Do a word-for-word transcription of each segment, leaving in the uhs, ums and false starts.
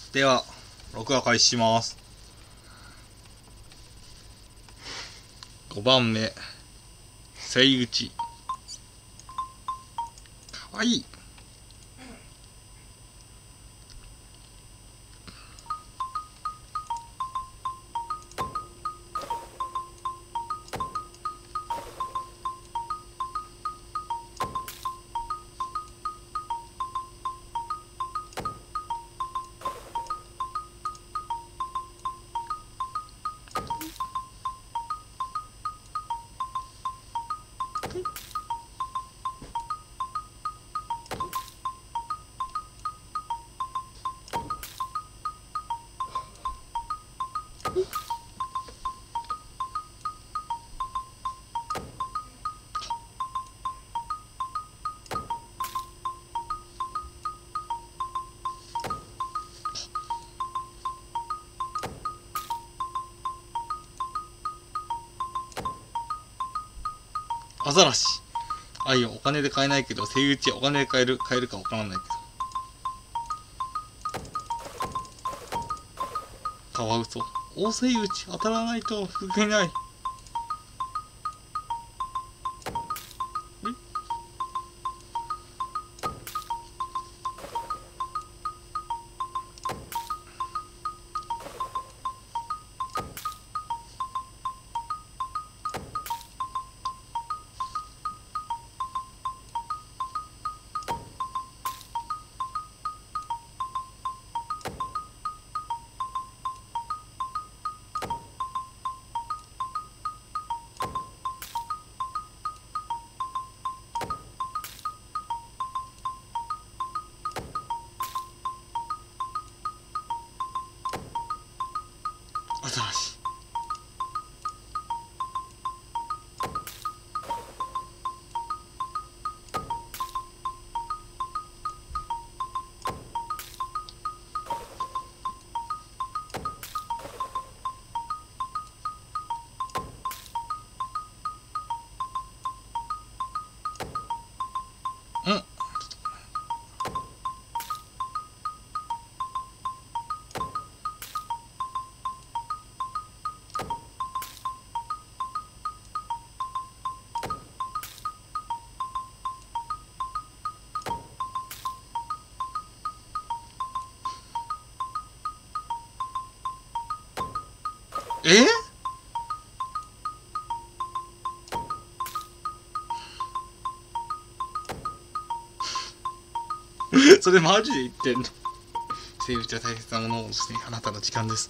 では録画開始します。ごばんめ、セイウチ。かわいい。アザラシ。愛をお金で買えないけど、セイウチはお金で買える、買えるかわからないけど。カワウソ。大セイウチ当たらないと吹けない。アザラシ。うん。えそれマジで言ってんの？セイウチは大切なものをしてあなたの時間です。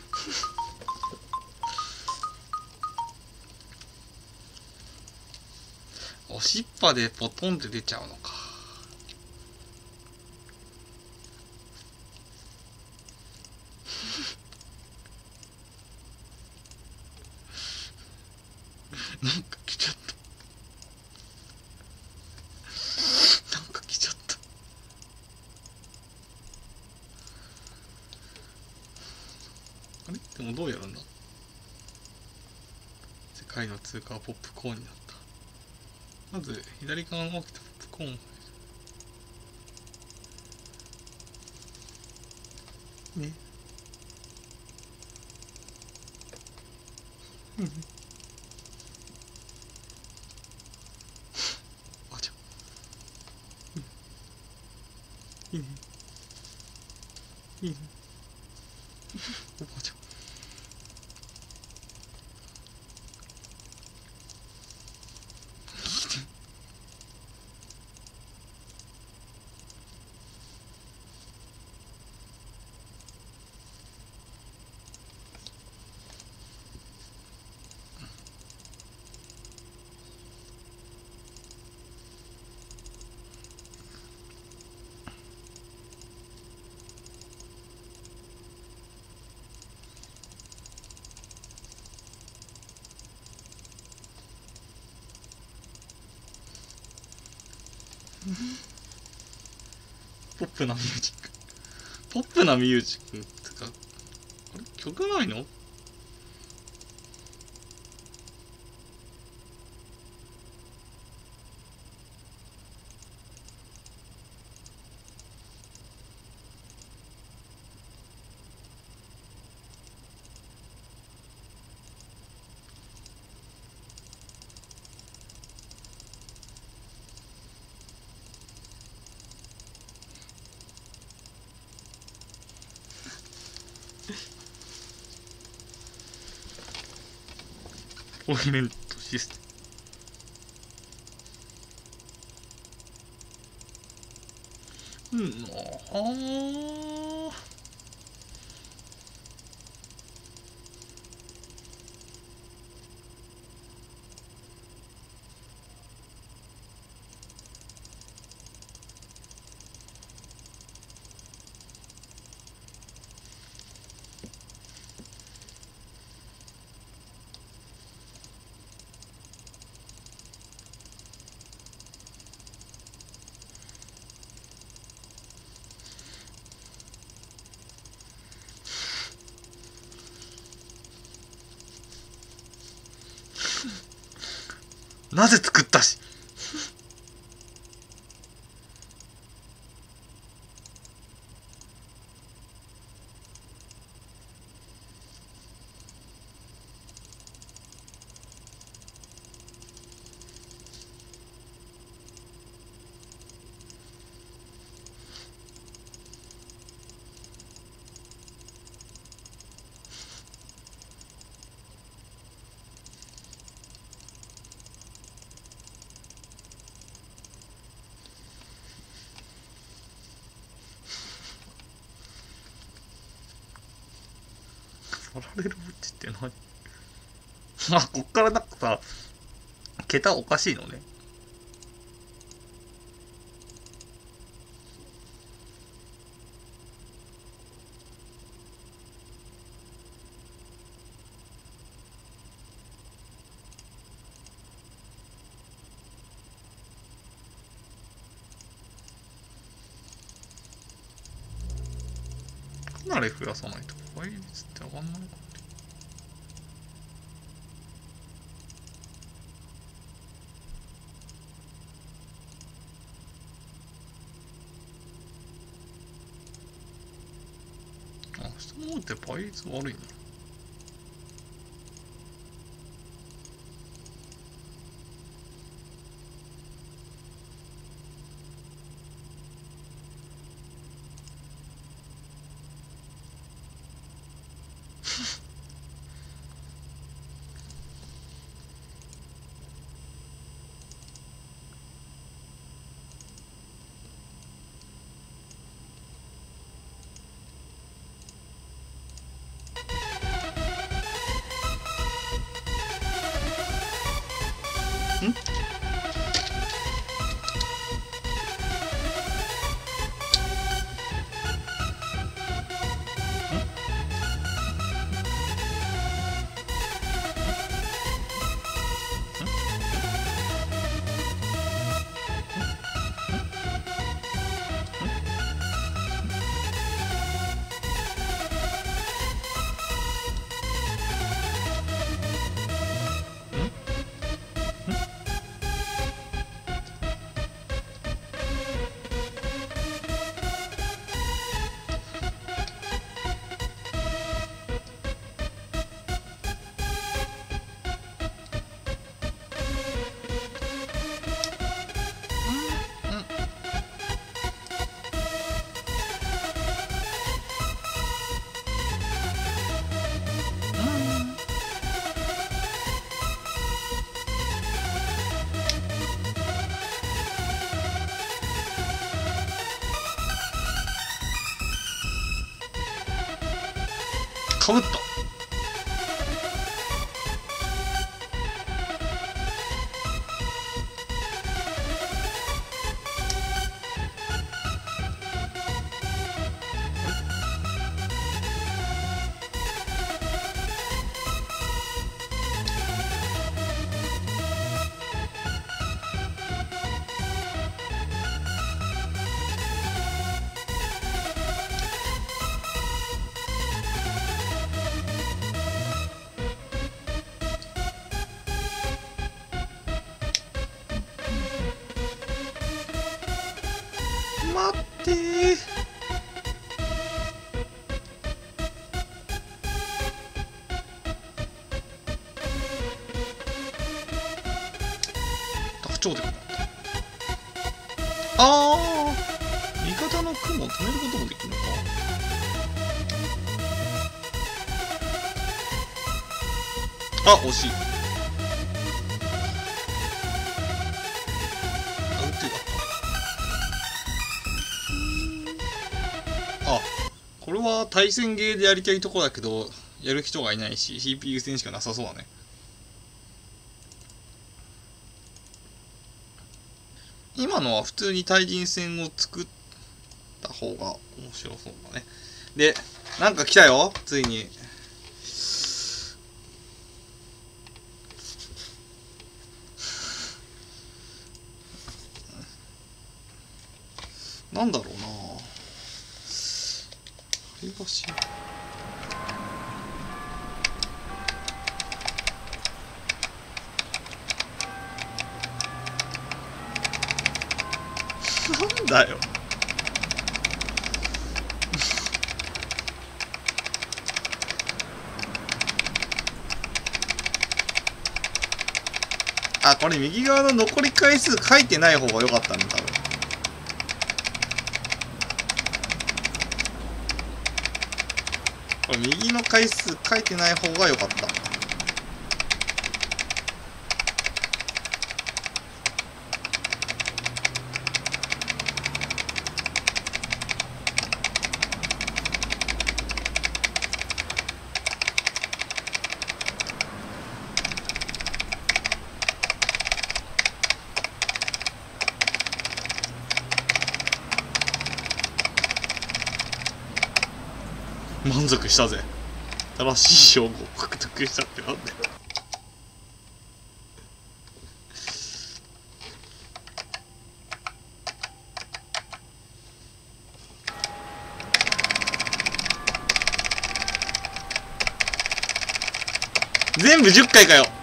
おしっぱでポトンって出ちゃうのか。なんか来ちゃった。なんか来ちゃった。あれでもどうやるんだ？世界の通貨はポップコーンになった。まず左側が起きたポップコーンね。うんあちゃいいねいいねおばあちゃん。ポップなミュージック。ポップなミュージックってか、あれ曲ないの？ ポイメントシステム。うん、ああ。なぜ作ったし。パラレルブッチって何？あ、こっからなんかさ、桁おかしいのね。かなり増やさないと倍率って上がんないかな。あ、下の方って倍率悪いね。かぶった。待ってー。卓上でああ、味方の雲を止めることもできるのか。 あ、惜しい。あ、打ってた。あ、これは対戦ゲーでやりたいとこだけど、やる人がいないし シーピーユー 戦しかなさそうだね。今のは普通に対人戦を作った方が面白そうだね。で、なんか来たよ、ついに。なんだろうな。割り箸。なんだよ。あ、これ右側の残り回数書いてない方が良かったんだ、多分。これ右の回数書いてない方が良かった。満足したぜ。正しい称号を獲得したってなんだよ。全部じゅっかいかよ。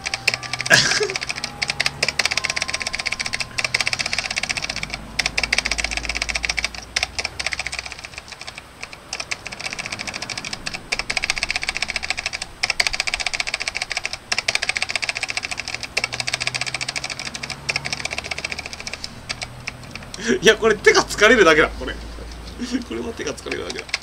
いや、これ手が疲れるだけだ、これ。これは手が疲れるだけだ。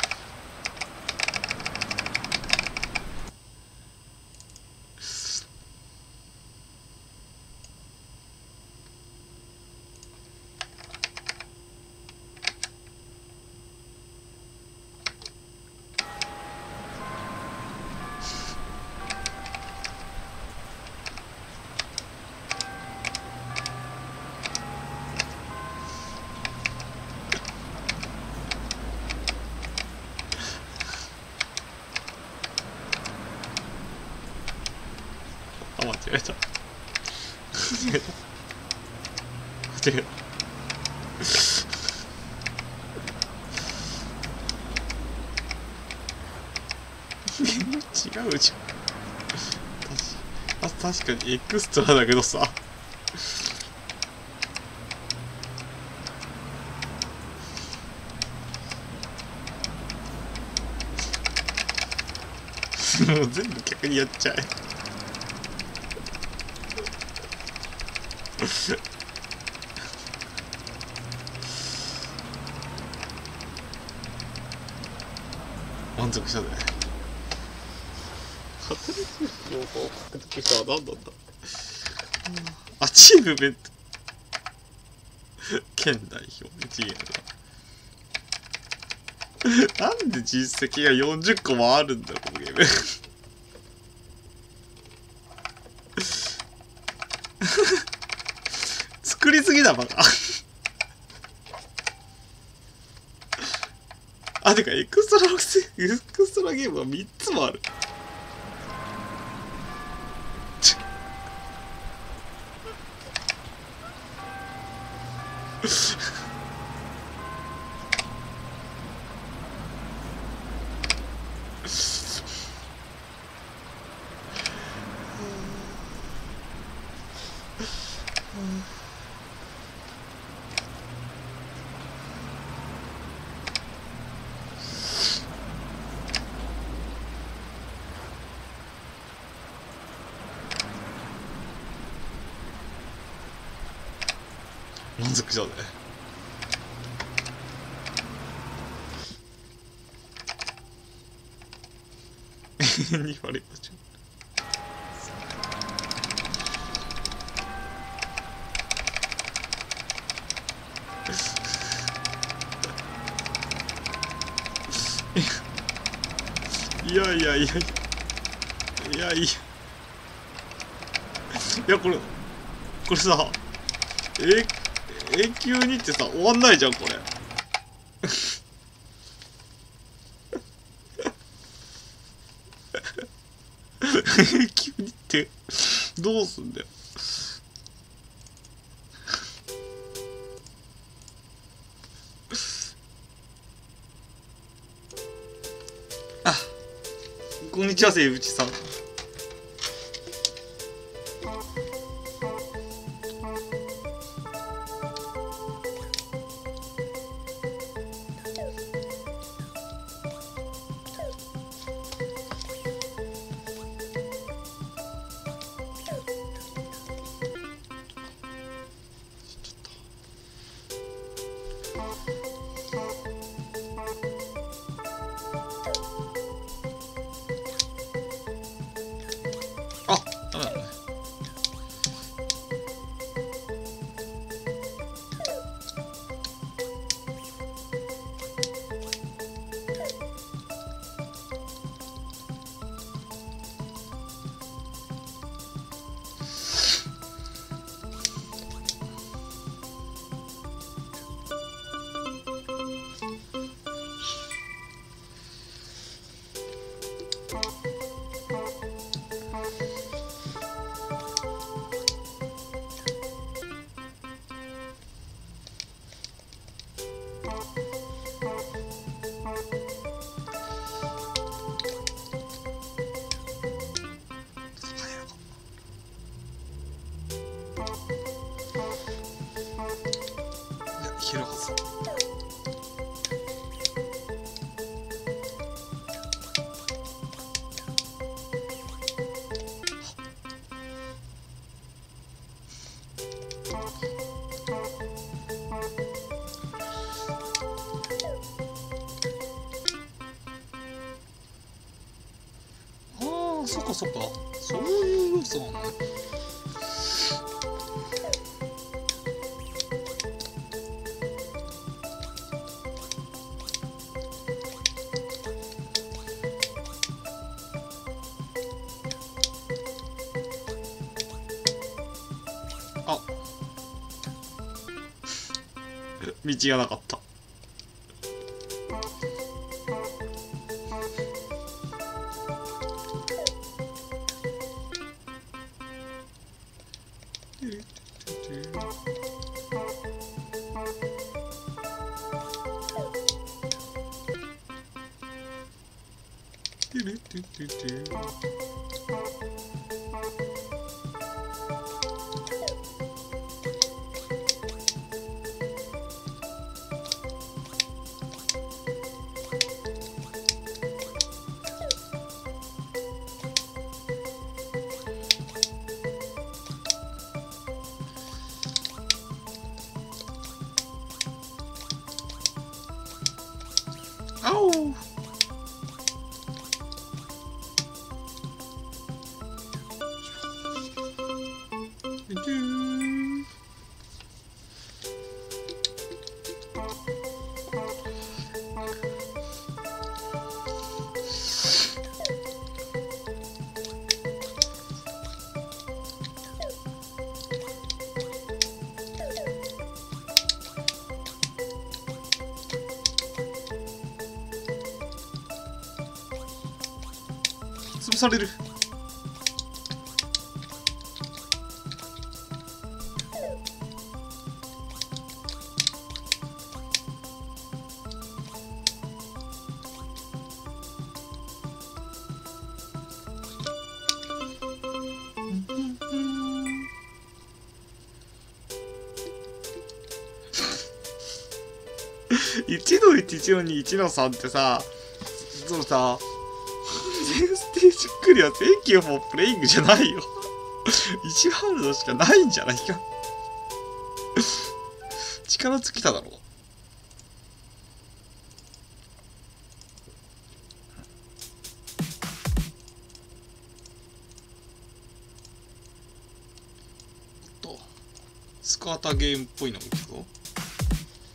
あ、間違えた。間違えた。間違えた。違うじゃん。た確かにエクストラだけどさ。もう全部逆にやっちゃえ。満足したぜ。新しい情報を獲得したは何なんだ。アチーブメント県代表一元だ。なんで実績がよんじゅっこもあるんだよ、このゲーム。作りすぎだ、バカ。あ、てか、エクストラのせ、エクストラゲームはみっつもある。満足したね。に割れたじゃん。 いやいやいやいやいやいやいや、これこれさ、え永久にってさ終わんないじゃんこれ。永久にってどうすんだよ。あ、こんにちは、生淵さん。あ、ダメだね。いけるはず。ああ、そっかそっか、そういう要素なんだね。あ、道がなかった。あおう。潰される。いちのいち、いちのに、いちのさんってさ、そのさ、全ステージクリア Thank you for playing じゃないよ。いちワールドしかないんじゃないか。力尽きただろう。おっと、スカーターゲームっぽいのもいくぞ。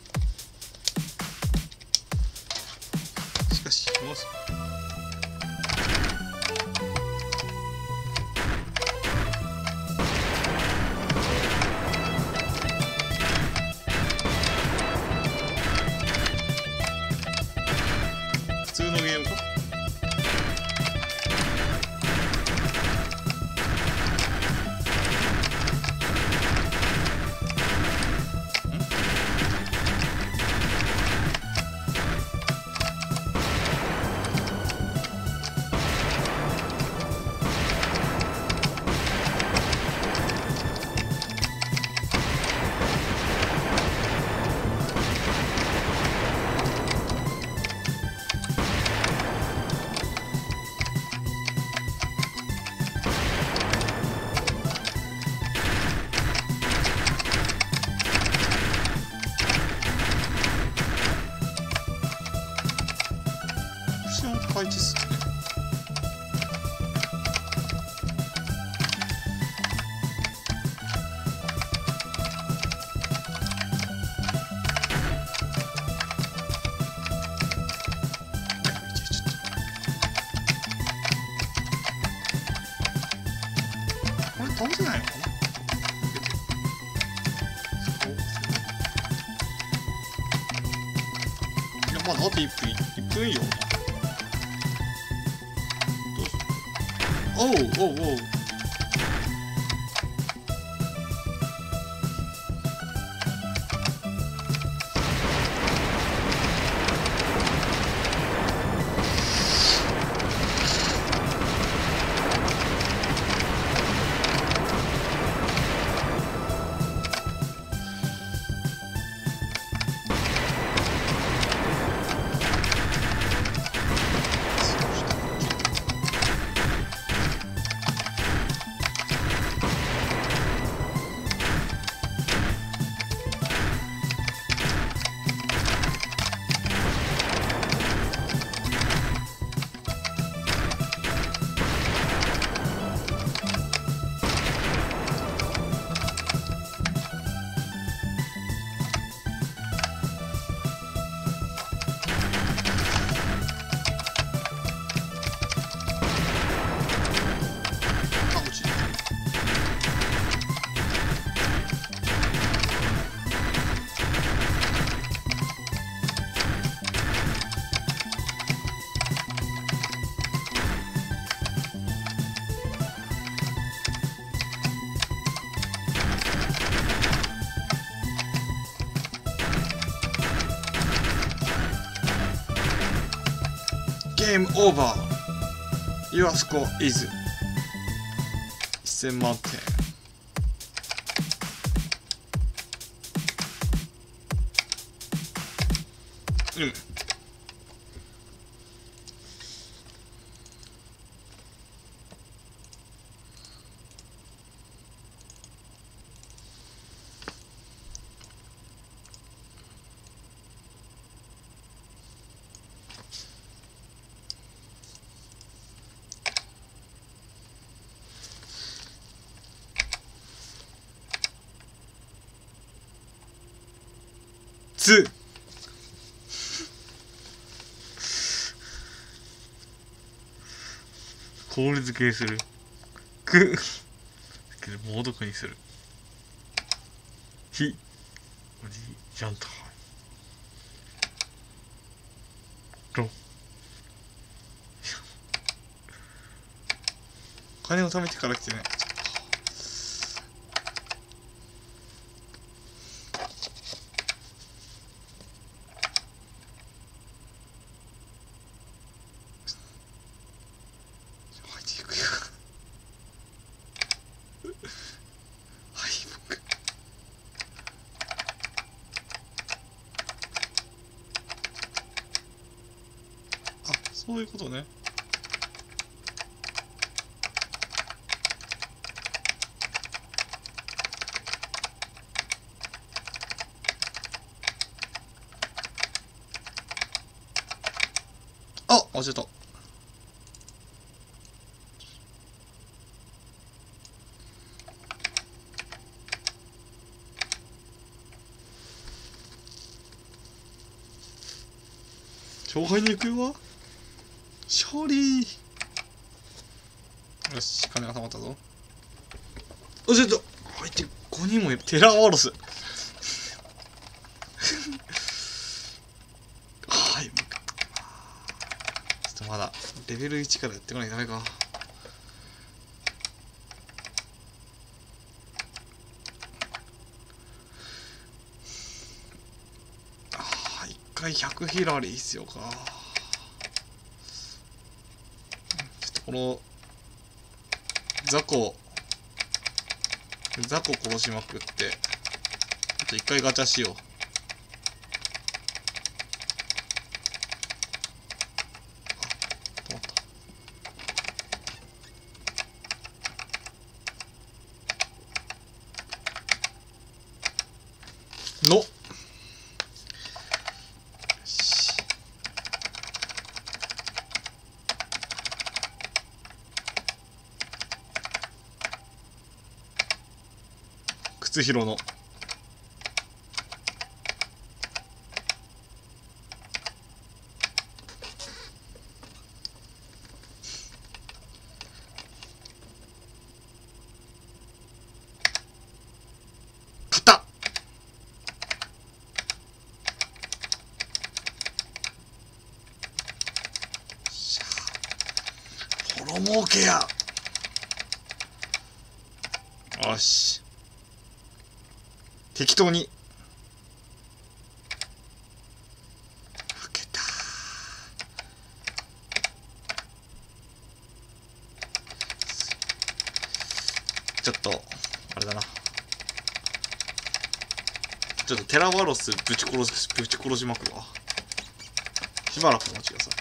しかし、もうント配置数ね。これ倒せないのかな。いや、まだあといっぷん、いっぷんよ。おうおうおう。Game over. Your score is せんまんてん。うん。つ効率付けする。く猛毒にする。ひおじいちゃんとろ金を貯めてから来てね。そういうことね。あ、間違えた。勝敗に行くわ。勝利。よし、金が貯まったぞ。おちょっと入ってごにんもいる。テラーワロスはい、ちょっとまだレベルいちからやってこないとダメか。ああ、一回ひゃくヒラリー必要か。この雑魚雑魚殺しまくってあと一回ガチャしよう。あ、止まったの。 筒広の。勝った。しゃあ、ボロ儲けや。よし、適当に負けた。ちょっとあれだな、ちょっとテラワロスぶち殺しぶち殺しまくるわ。しばらくお待ちくださ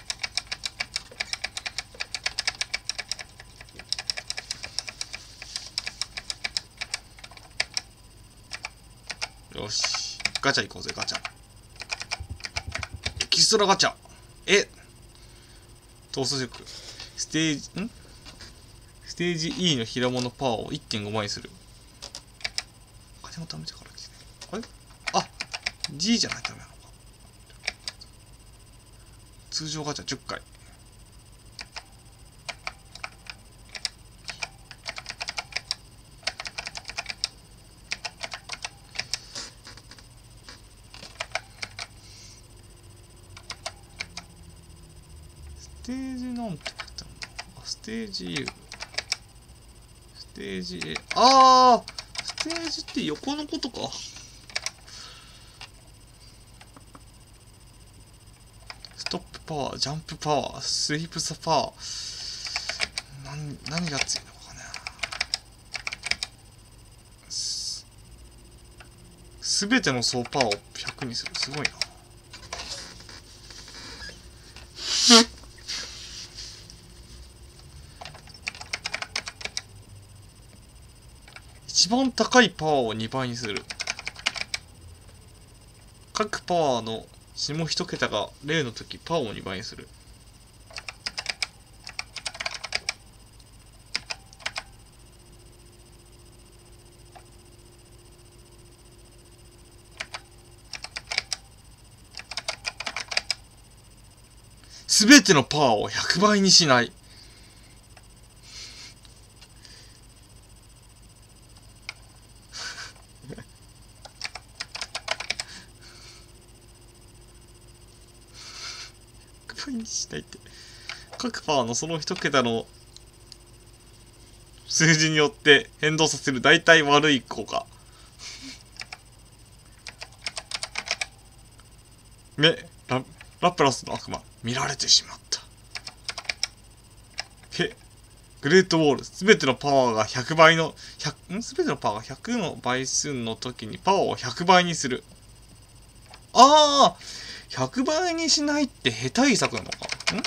い。よし、ガチャ行こうぜ。ガチャ、エキストラガチャ。え、闘争力ステージんステージ E の平物パワーを いってんご 倍にする。金のためだからですね。あれ、あ、 G じゃないとダメなのか。通常ガチャじゅっかい。ステージなんて言ったの？あ、ステージ U。ステージ A。ああ、ステージって横のことか。ストップパワー、ジャンプパワー、スイープサパワー。何、何が強いのかね。す、すべての総パワーをひゃくにする。すごいな。一番高いパワーをにばいにする。各パワーの下一桁がゼロの時、パワーをにばいにする。すべてのパワーをひゃくばいにしない。ひゃくばいにしないって。各パワーのその一桁の数字によって変動させる大体悪い効果。目、ラ、ラプラスの悪魔、見られてしまった。へ、グレートウォール、すべてのパワーがひゃくばいの、ひゃく、んすべてのパワーがひゃくの倍数の時にパワーをひゃくばいにする。ああ、ひゃくばいにしないって下手い策なのか。ん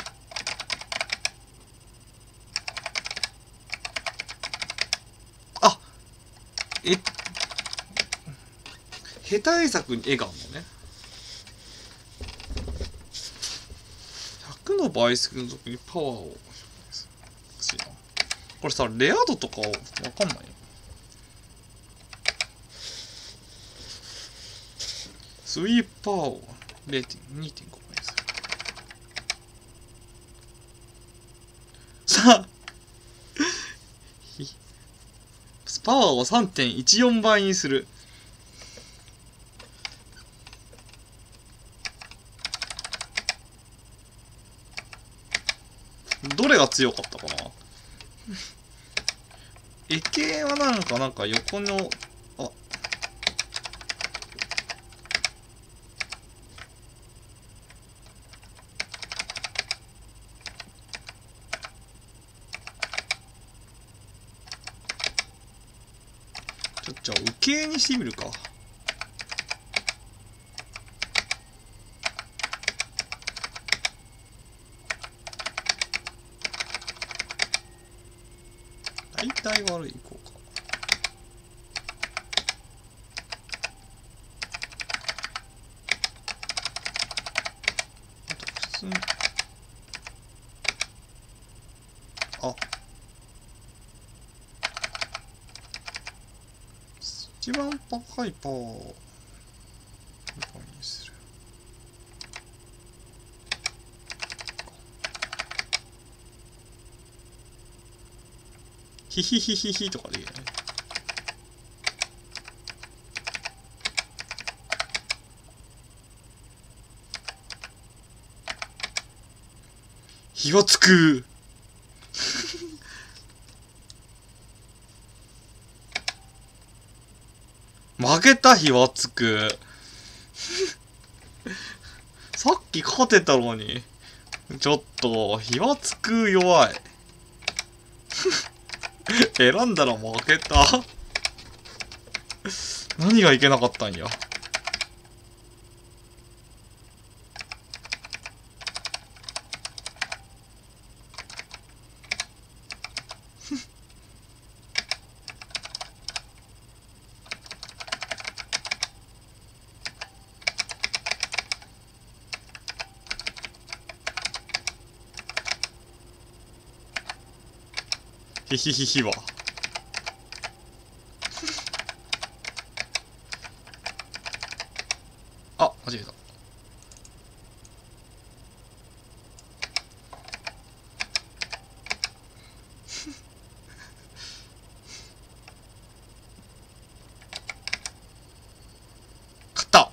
あ、え、下手い策に絵があるのね。ひゃくの倍数の時にパワーを。これさ、レア度とかわかんないよ。スイーパーを れいてんにてんご 倍にする。さあパワーを さんてんいちよん 倍にする。どれが強かったかな。絵系はなんかなんか横の、あ、ちょっとじゃあ右傾にしてみるか。大体悪い効果。あと普通に、あ、 一番高いパワーをどこにする。ヒヒヒヒヒとかでいいよね。火がつく負けた。火はつくさっき勝てたのに。ちょっと火はつく弱い選んだら負けた何がいけなかったんや。ヒヒヒヒはあ、間違えた。勝った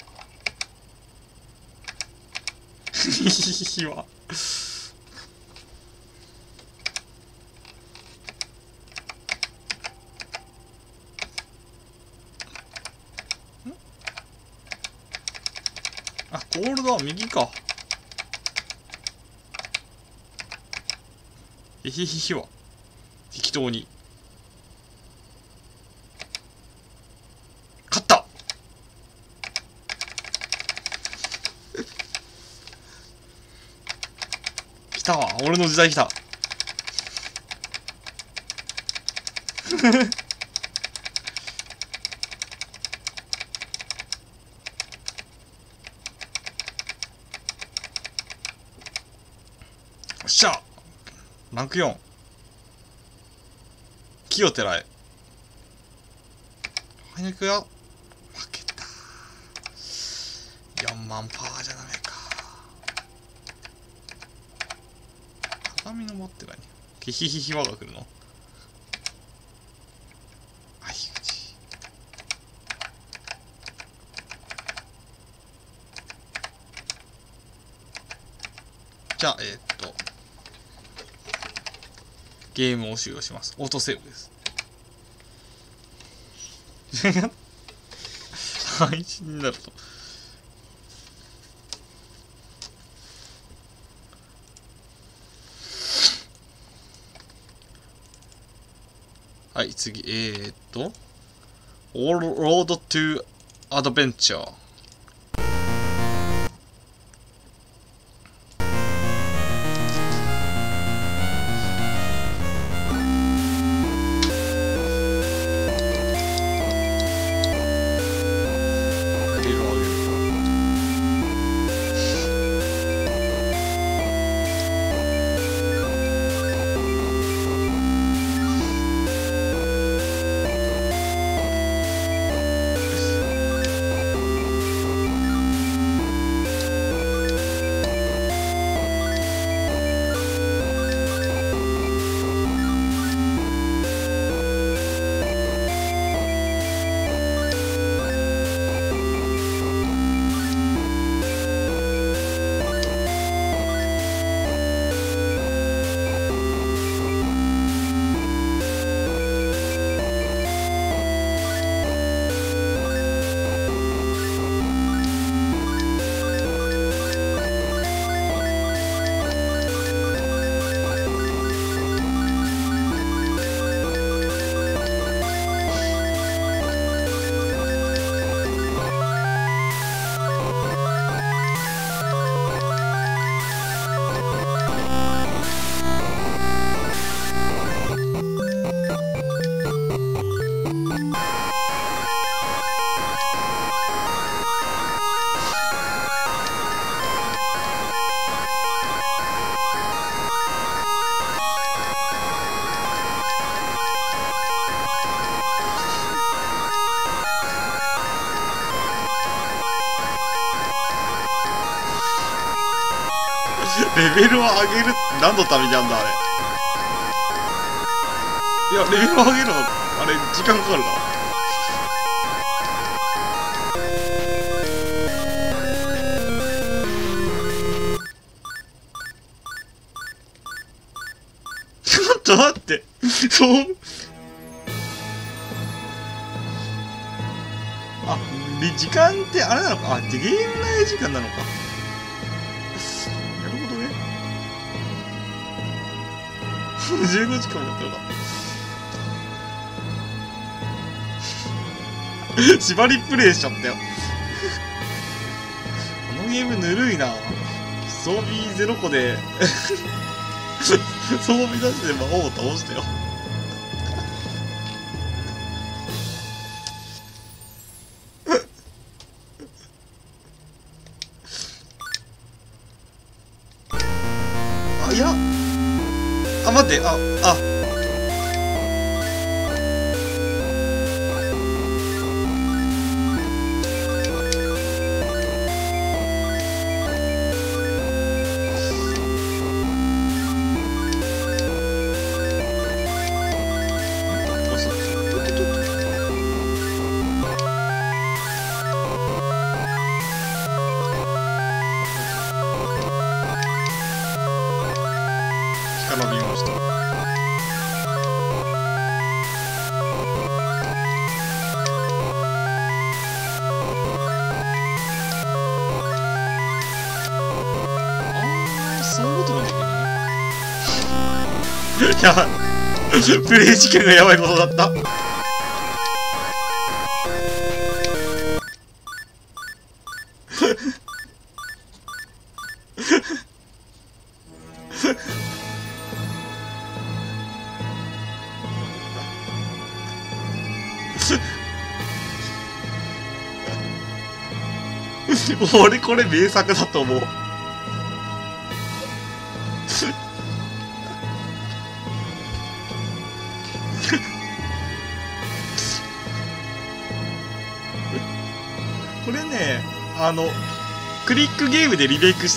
ヒヒヒヒはあ、ゴールドは右か。えひひひは適当に勝った来たわ、俺の時代来たよっしゃランクよん。木をてらえ。早くよ。負けた。よんまんパワーじゃダメか。鏡の持ってない。ヒヒヒヒワが来るの。あ、ひぐち。じゃあ、えー、っと。ゲームを終了します。オートセーブです。配信になると。はい、次。えー、っと。オーロードトゥアドベンチャー。 ベルを上げるって何のためにあんだあれ。いや、レベルを上げるのあれ時間かかるから。ちょっと待って、そう、あ、で時間ってあれなのか、あ、ゲーム内時間なのか。なるほどね。じゅうごじかんもやったのか。縛りプレイしちゃったよ。このゲームぬるいな。装備ゼロ個で装備出しで魔王を倒したよ。あ、いや、あ、待って、あ、あ、伸びました。ああ、そういうこともできるね。いや、プレイ時間がやばいことだった。俺これ名作だと思う。これね、あのクリックゲームでリメイクして。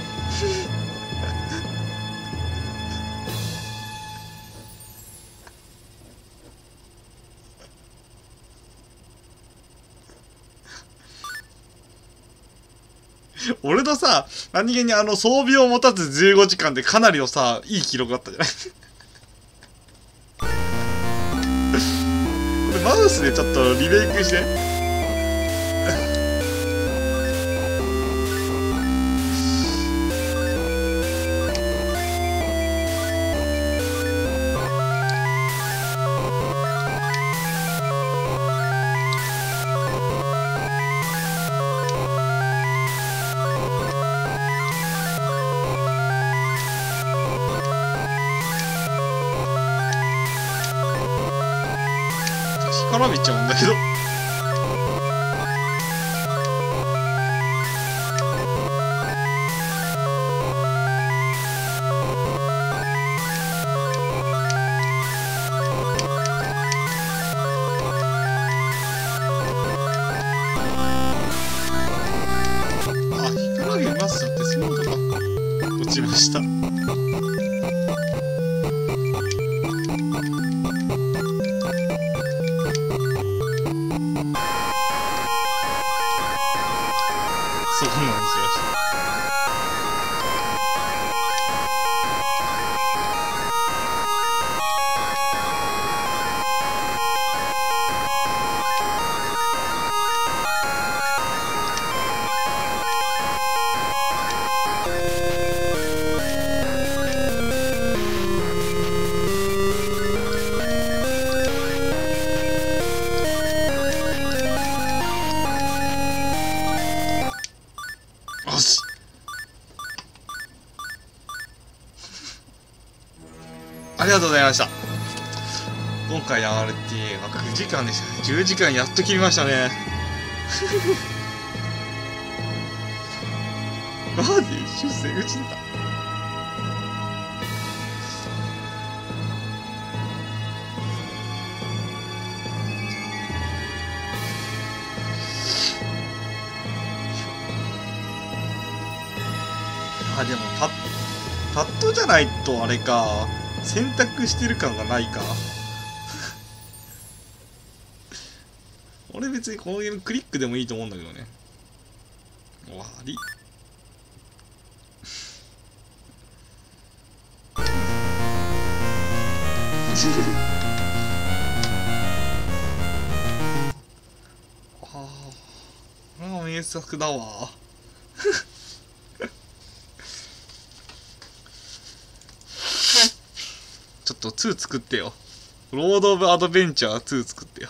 俺のさ、何気にあの装備を持たずじゅうごじかんでかなりのさ、いい記録だったじゃない。これマウスでちょっとリメイクして。干からびちゃうんだけど。あ、干からびますってそういうことか。落ちました。そうなんですよ。よし。ありがとうございました。今回の アールティーエー はくじかんでしたね。じゅうじかんやっと切りましたね。マジ出世口だ。あ、でもパッパッドじゃないとあれか、選択してる感がないか。俺別にこのゲームクリックでもいいと思うんだけどね。終わり。ああ、これは名作だわ。ちょっとツー作ってよ。ロード・オブ・アドベンチャーツー作ってよ。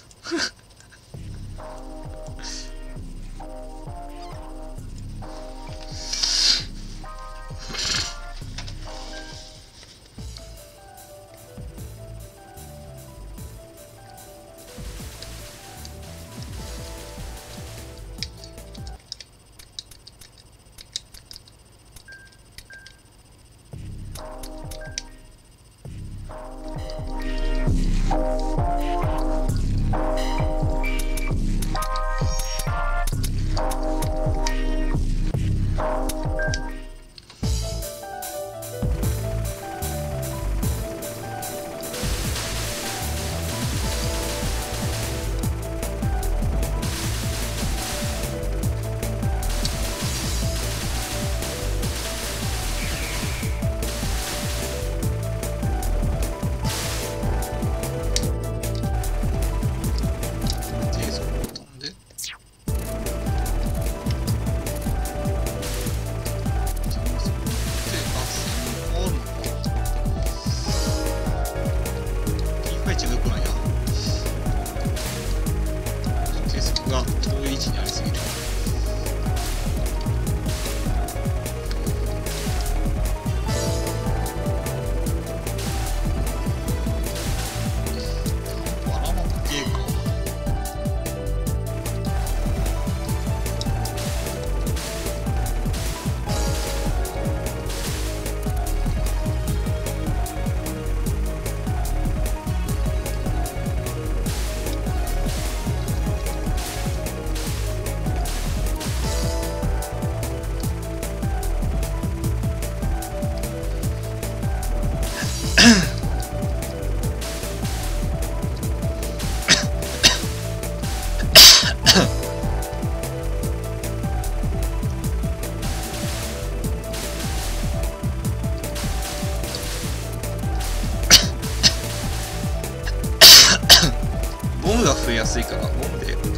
ボムが増えやすいからボムでこ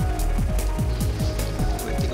れってか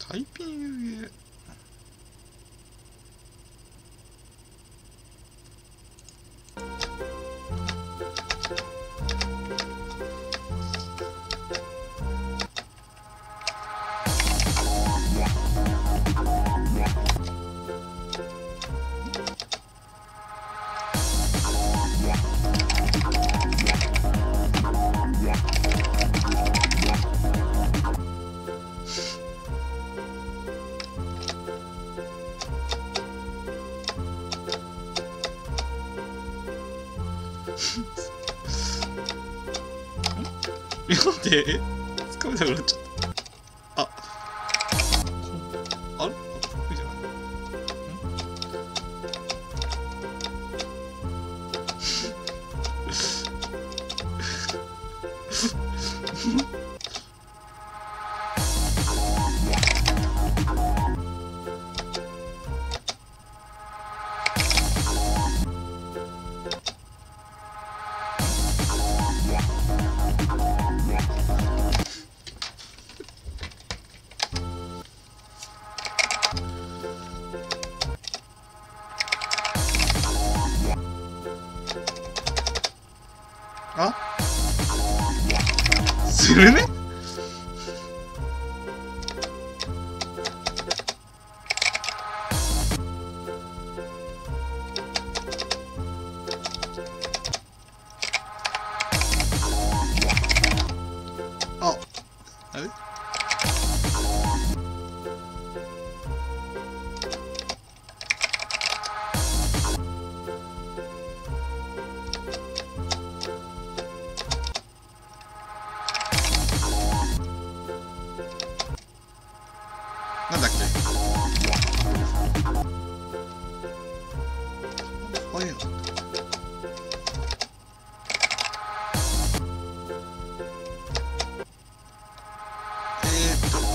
タイピングゲー待って、つかめなくなっちゃった。ああれこれじゃないあするね。ああれなんだっけ早いな。えーっと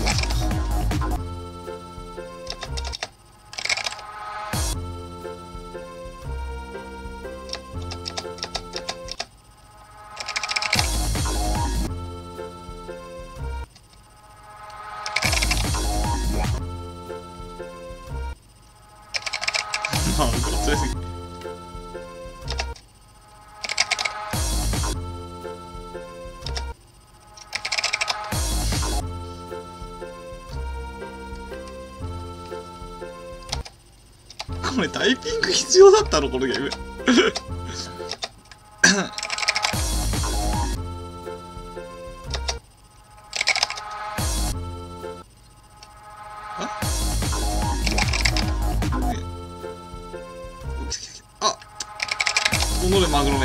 まあごつれすぎ。これタイピング必要だったのこのゲームあおのれマグロね。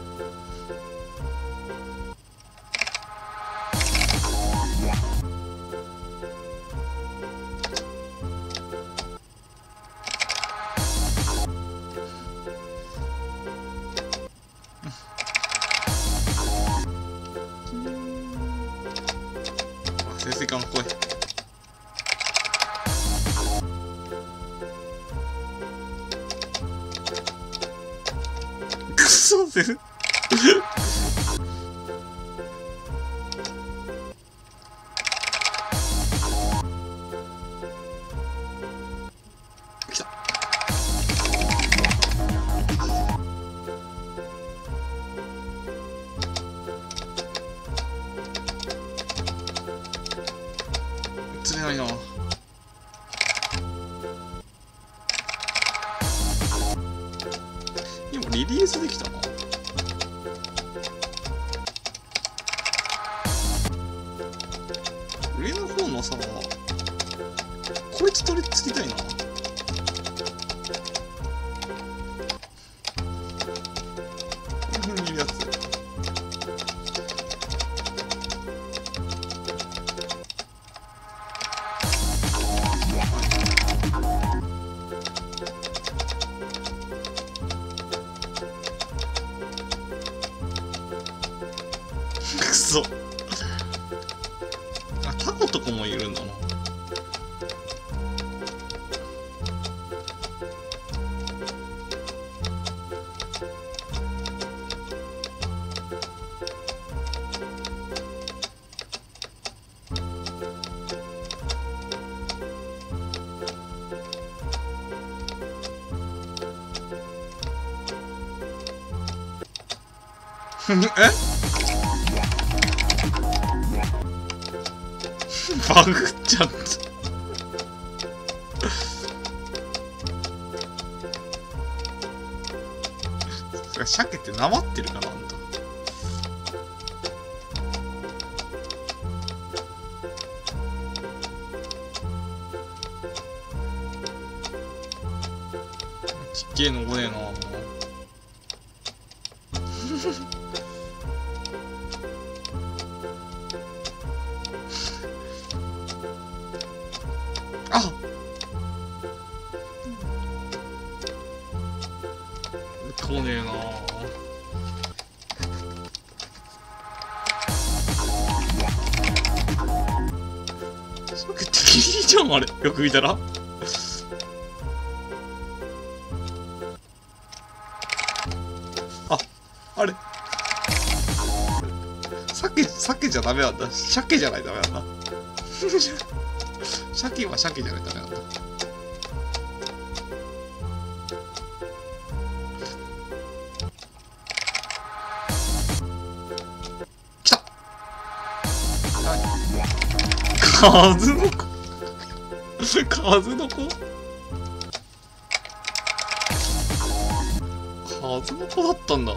潜水艦来い。くそぜ来た。釣れないな。今リリースできたな。上の方のさ、こいつ取り付きたいな。この辺にいるやつ。くそ。あ、タコとかもいるんだな。 バグっちゃった。鮭ってなまってるかな、あんた。ちっけえのこねえな、もう。あ、来ねえな。さっき敵いいじゃん、あれ。よく見たら。あ、あれ。鮭、鮭じゃダメなんだ。鮭じゃないとダメなんだ。鮭は鮭じゃないとダメなんだ。来た。数の子。数の子。数の子だったんだ。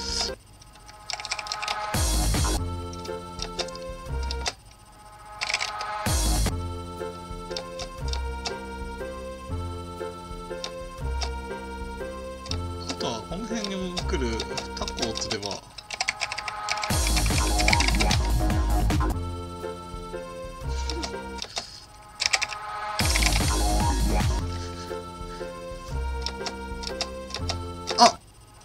この辺にも来るタコを釣れば。あ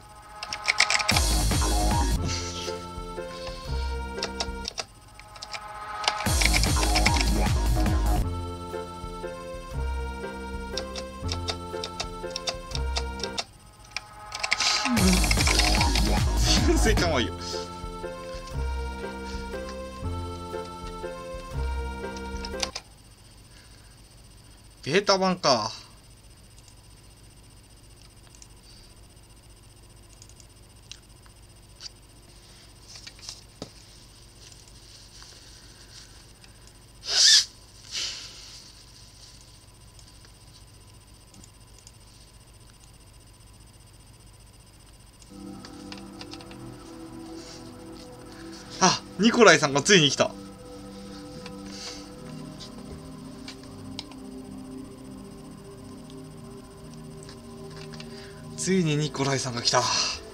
潜水艦はいいよ。ベータ版か。あ、ニコライさんがついに来た。ついにニコライさんが来た。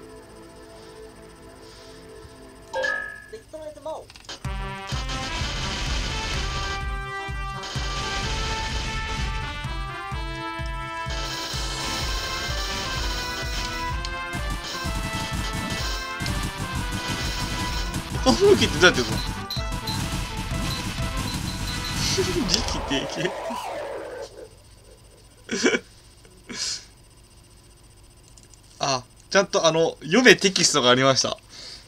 あ、向きってどうやってやるの？時期定型あ、ちゃんとあの読めテキストがありました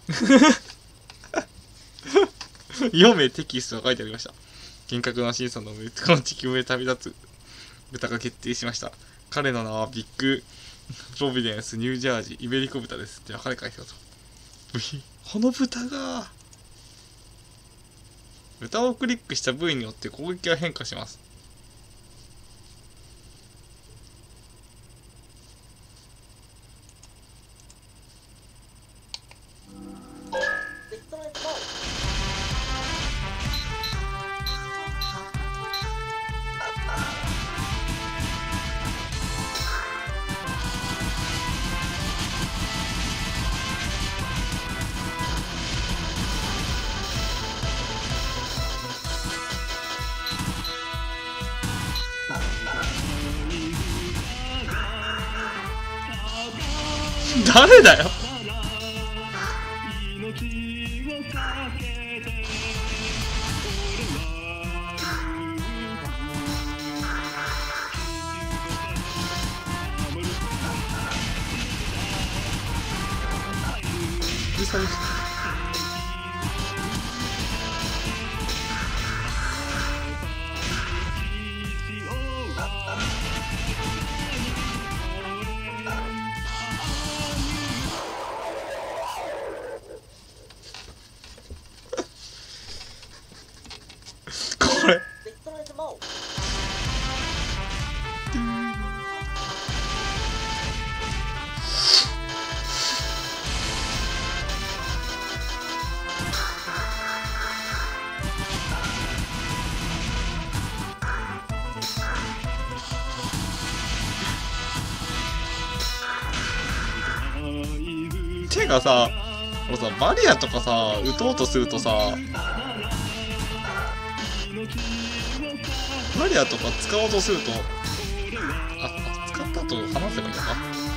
読めテキストが書いてありました。厳格な審査の上この地球へ旅立つ豚が決定しました。彼の名はビッグプロビデンスニュージャージーイベリコ豚です。じゃあ彼書いてよと。この豚が豚をクリックした部位によって攻撃が変化します。誰だよかさ、このさバリアとかさ打とうとするとさ、バリアとか使おうとすると、あ、使った後離せばいいのか。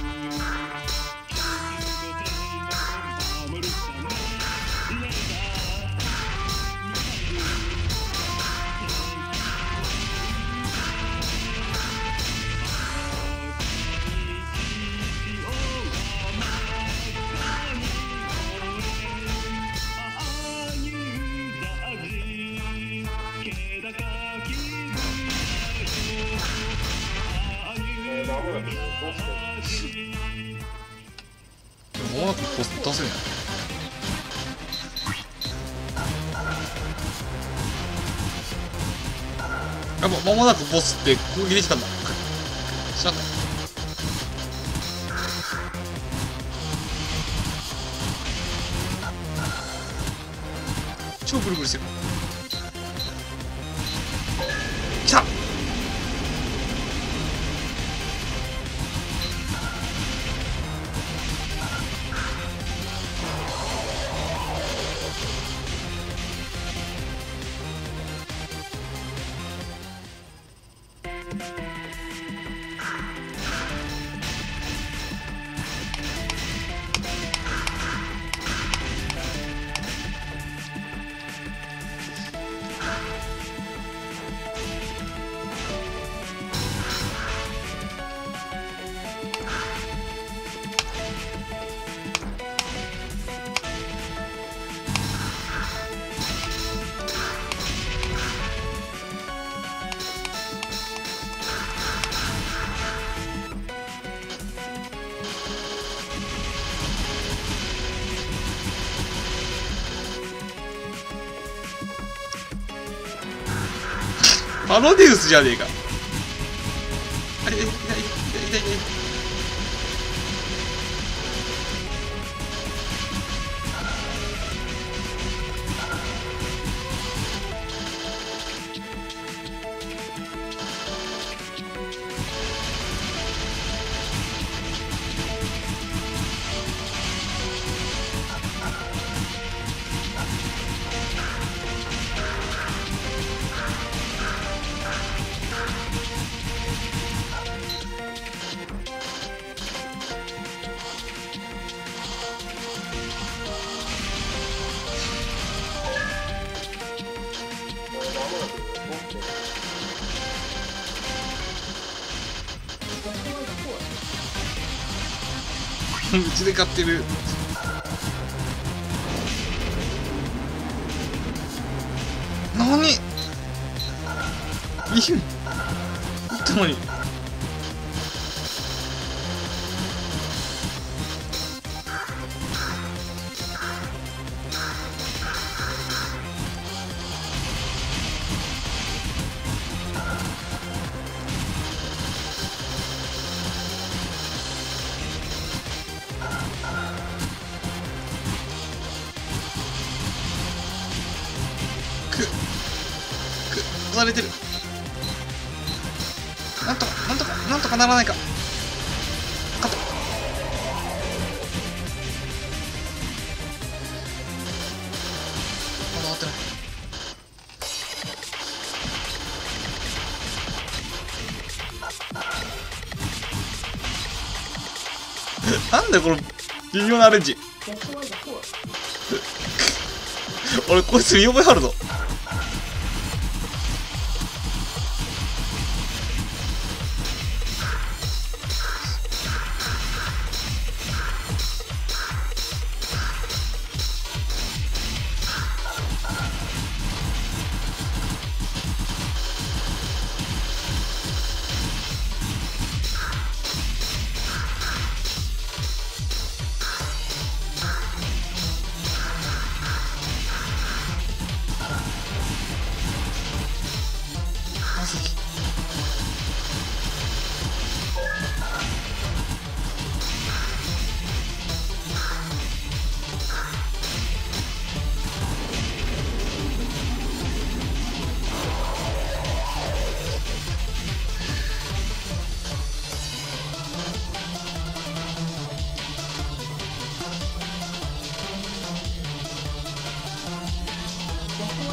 もうなんかボス出せんやん。やっぱ間もなくボスって攻撃できたんだ。しまった。超ブルブルしてる。来た。パロデウスじゃねえか。あれ、痛い痛い痛い痛い痛い。うちで買ってる。なにいいたのに。されてる。なんとかなんとかなんとかならないか。勝った。まだ終わってない。なんだよこの微妙なアレンジ。俺こいつ見覚えあるぞ。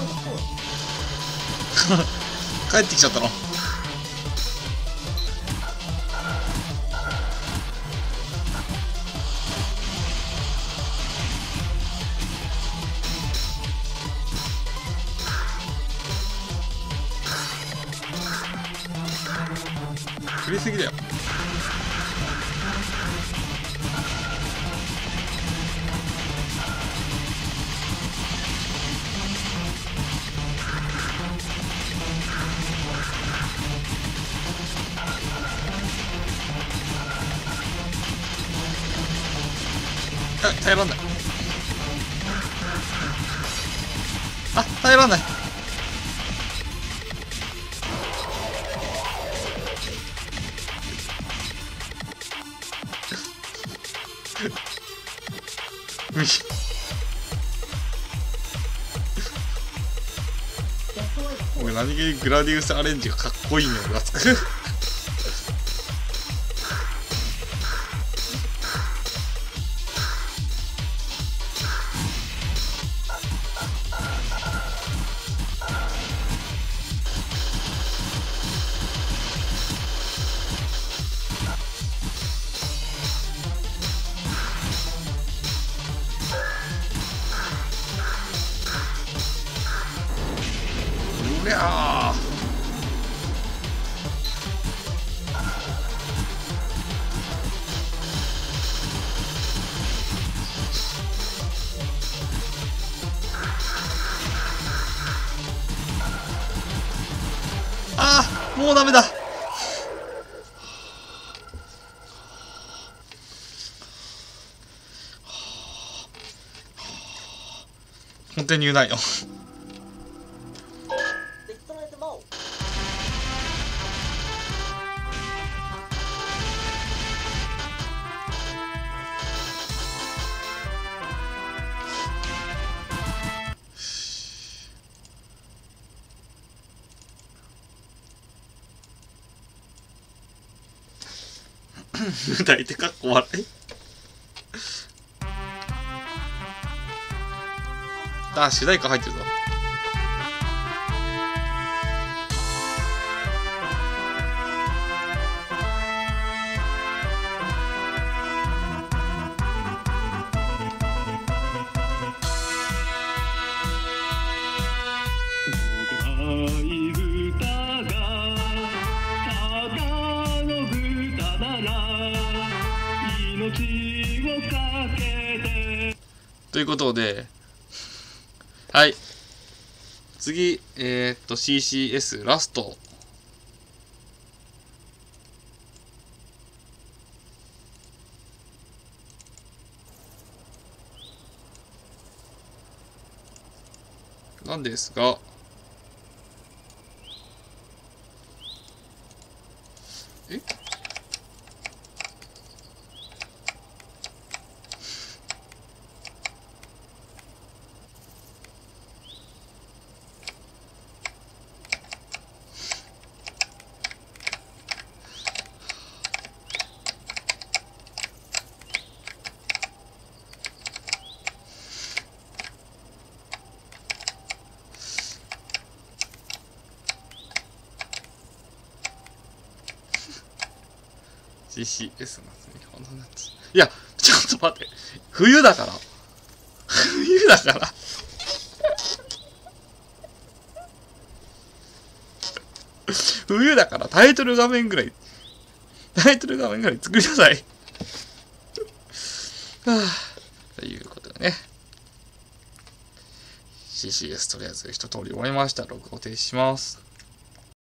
帰ってきちゃったの。振りすぎだよ。あ、耐えらんない。あ、耐えらんない。俺何気にグラディウスアレンジがかっこいいのがつく。うりゃー。あー、もうダメだ。本当に言うないよ。抱いてかっこ笑い。あ、主題歌入ってるぞ。ということで、はい。次、えー、っと、シーシーエス ラスト。なんですが、えシーシーエス 夏にこの夏。いや、ちょっと待って。冬だから。冬だから。冬だからタイトル画面ぐらい、タイトル画面ぐらい作りなさい。はあ、ということでね。シーシーエス とりあえず一通り終わりました。録画を停止します。